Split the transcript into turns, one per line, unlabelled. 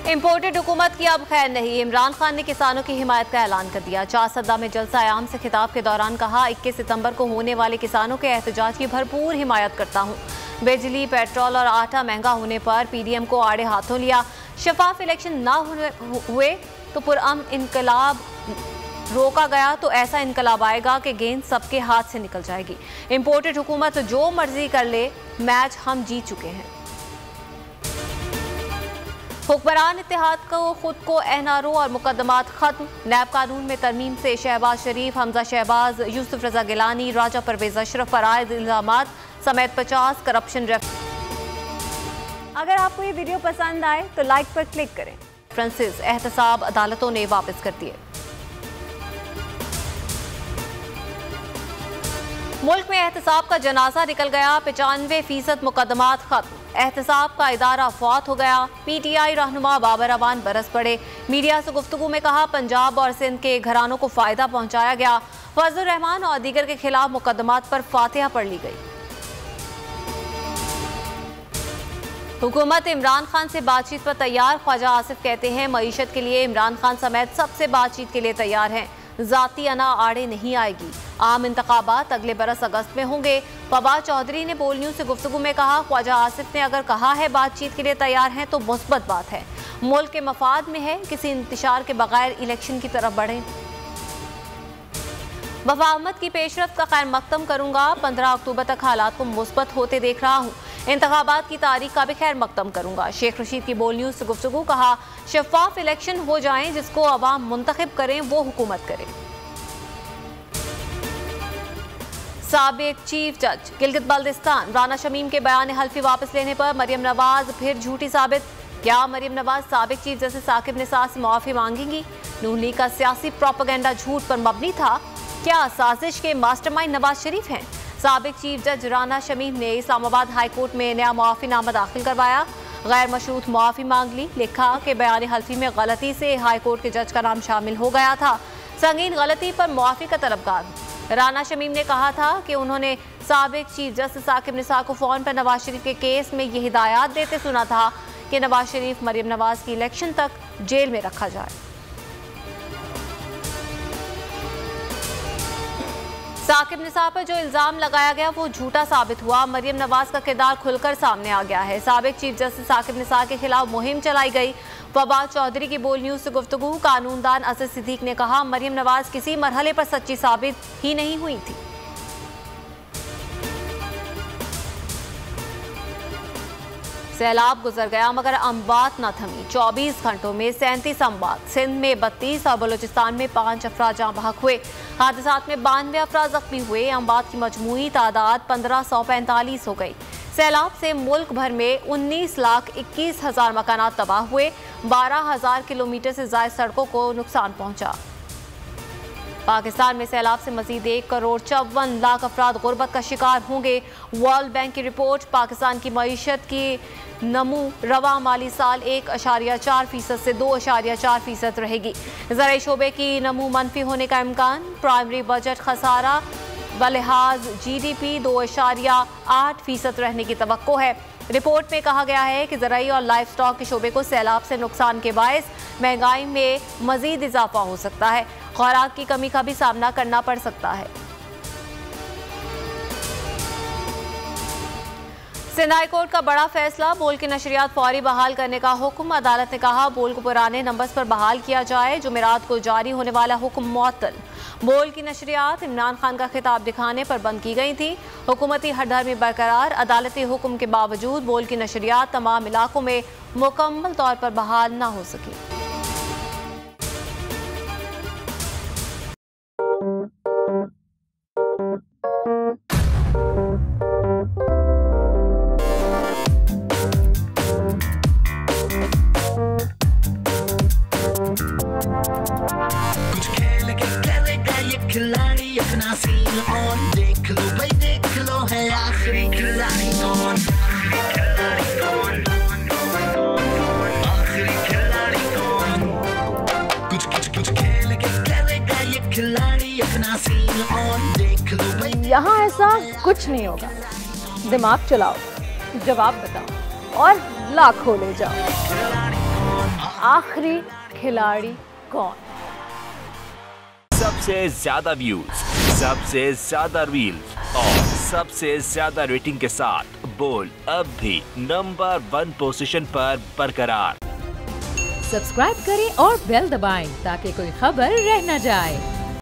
Imported हुकूमत की अब खैर नहीं। इमरान खान ने किसानों की हिमायत का ऐलान कर दिया। चासदा में जलसा आयाम से खिताब के दौरान कहा, 21 सितंबर को होने वाले किसानों के एहतजाज की भरपूर हिमायत करता हूँ। बिजली, पेट्रोल और आटा महंगा होने पर पीडीएम को आड़े हाथों लिया। शफाफ इलेक्शन न हुए तो पुरअमन इनकलाब रोका गया तो ऐसा इनकलाब आएगा कि गेंद सबके हाथ से निकल जाएगी। इम्पोर्टेड हुकूमत जो मर्जी कर ले, मैच हम जीत चुके हैं। हुक्मरान इत्तेहाद को खुद को एनआरओ और मुकदमात खत्म। नैब कानून में तरमीम से शहबाज शरीफ, हमजा शहबाज, यूसुफ रजा गिलानी, राजा परवेज अशरफ पर आयद इल्जामात समेत 50 करप्शन अगर आपको ये वीडियो पसंद आए तो लाइक पर क्लिक करें। रेफरेंसेस एहतसाब अदालतों ने वापस कर दिए। मुल्क में एहतसाब का जनाजा निकल गया। 95% मुकदमात खत्म। एहतसाब का इदारा फौत हो गया। पीटीआई रहनुमा बाबर अवान बरस पड़े। मीडिया से गुफ्तगू में कहा, पंजाब और सिंध के घरानों को फायदा पहुंचाया गया। फजलुर रहमान और दीगर के खिलाफ मुकदमात पर फातिहा पढ़ ली गई। हुकूमत इमरान खान से बातचीत पर तैयार। ख्वाजा आसिफ कहते हैं, मईशत के लिए इमरान खान समेत सबसे बातचीत के लिए तैयार हैं। जाती अना आड़े नहीं आएगी। आम इंतखाबात अगले बरस अगस्त में होंगे। फवाद चौधरी ने बोल न्यूज से गुफ्तगू में कहा, ख्वाजा आसिफ ने अगर कहा है बातचीत के लिए तैयार हैं तो मुस्बत बात है। मुल्क के मफाद में है किसी इंतशार के बगैर इलेक्शन की तरफ बढ़ें। मुफाहमत की पेशरफ्त का खैर मकदम करूंगा। 15 अक्टूबर तक हालात को मुस्बत होते देख रहा हूँ। इंतखाबात की तारीख का भी खैर मकदम करूंगा। शेख रशीद की बोल न्यूज से गुफ्तगू कहा, शफाफ इलेक्शन हो जाएं, जिसको अवाम मुंतखब करें वो हुकूमत करे। साबिक चीफ जज गिलगित बल्दिस्तान राना शमीम के बयान हल्फी वापस लेने पर मरियम नवाज फिर झूठी साबित। क्या मरियम नवाज साबिक चीफ जस्टिस साकिब निसार से माफी मांगेंगी? नून लीग का सियासी प्रोपेगेंडा झूठ पर मबनी था। क्या साजिश के मास्टरमाइंड नवाज शरीफ हैं? साबिक चीफ जज राना शमीम ने इस्लामाबाद हाई कोर्ट में नया मुआफीनामा दाखिल करवाया। गैर मशरूत मुआफी मांग ली। लिखा कि बयान हल्फी में गलती से हाई कोर्ट के जज का नाम शामिल हो गया था। संगीन गलती पर मुआफी का तलबगार। राना शमीम ने कहा था कि उन्होंने साबिक चीफ जस्टिस साकिब निसार को फोन पर नवाज शरीफ के केस में ये हिदायत देते सुना था कि नवाज शरीफ मरियम नवाज की इलेक्शन तक जेल में रखा जाए। साकिब निसार पर जो इल्जाम लगाया गया वो झूठा साबित हुआ। मरियम नवाज का किरदार खुलकर सामने आ गया है। साबिक चीफ जस्टिस साकिब निसार के खिलाफ मुहिम चलाई गई। फवाद चौधरी की बोल न्यूज से गुफ्तगू। कानूनदान असद सिद्दीक ने कहा, मरियम नवाज किसी मरहले पर सच्ची साबित ही नहीं हुई थी। सैलाब गुजर गया मगर अम्बात न थमी। 24 घंटों में 37 अम्बात। सिंध में 32 और बलूचिस्तान में 5 अफराद जाँ बहक हुए। हादसात में 92 अफराद जख्मी हुए। अम्बात की मजमूई तादाद 1545 हो गई। सैलाब से मुल्क भर में 19,21,000 मकानात तबाह हुए। 12,000 किलोमीटर से ज़ायद सड़कों को नुकसान पहुंचा। पाकिस्तान में सैलाब से मजीद 1,54,00,000 अफराद गुर्बत का शिकार होंगे। वर्ल्ड बैंक की रिपोर्ट, पाकिस्तान की मईशत की नमू रवा माली साल 1.4% से 2.4% रहेगी। ज़राई शोबे की नमू मनफी होने का इम्कान। प्राइमरी बजट खसारा बलिहाज GDP 2.8% रहने की तवक्को है। रिपोर्ट में कहा गया है कि ज़राई और लाइफ स्टॉक के शोबे को सैलाब से नुकसान के बायस महंगाई में मजीद इजाफा हो सकता है। खुराक की कमी का भी सामना करना पड़ सकता है। सिंध हाई कोर्ट का बड़ा फैसला, बोल की नशरियात फौरी बहाल करने का हुक्म। अदालत ने कहा, बोल को पुराने नंबर्स पर बहाल किया जाए। जुमेरात को जारी होने वाला हुक्म मुअत्तल। बोल की नशरियात इमरान खान का खिताब दिखाने पर बंद की गई थी। हुकूमती हरधर्मी बरकरार। अदालती हुक्म के बावजूद बोल की नशरियात तमाम इलाकों में मुकम्मल तौर पर बहाल न हो सकी।
खिलाड़ी अपना सीन ऑन, देख लो भाई देख लो, है आखिरी खिलाड़ी कौन, आखिरी खिलाड़ी कौन, कुछ खेल के करेगा ये खिलाड़ी अपना सीन ऑन, देख लो भाई।
यहाँ ऐसा कुछ नहीं होगा। दिमाग चलाओ, जवाब बताओ और लाखों ले जाओ। आखिरी खिलाड़ी कौन?
सबसे ज्यादा व्यूज, सबसे ज्यादा रील्स और सबसे ज्यादा रेटिंग के साथ बोल अब भी नंबर 1 पोजीशन पर बरकरार।
सब्सक्राइब करें और बेल दबाएं ताकि कोई खबर रह न जाए।